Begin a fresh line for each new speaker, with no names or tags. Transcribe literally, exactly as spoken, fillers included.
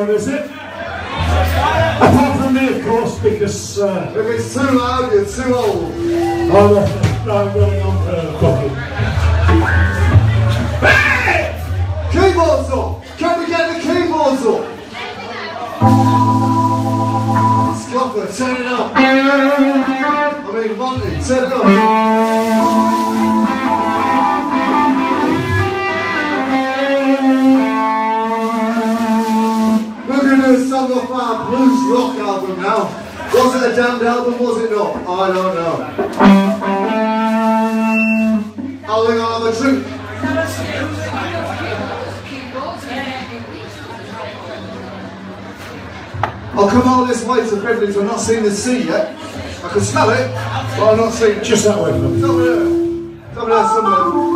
time, is it? Apart from me, of course, because... Uh,
if it's too loud, you're too old.
Oh, no, no, I'm running on for a couple. Hey!
Keyboards up! Can we get the keyboards up? Scupper, turn it up. I mean, Monty, turn it up. We're going to do a song off our blues rock album now. Was it a damned album, was it not? I don't know. I think I'll have a drink. I'll come all this way to Beverly to not seeing the sea yet. I can smell it, but I'm not seeing it.
Just that way,
It's over there. It's over there somewhere.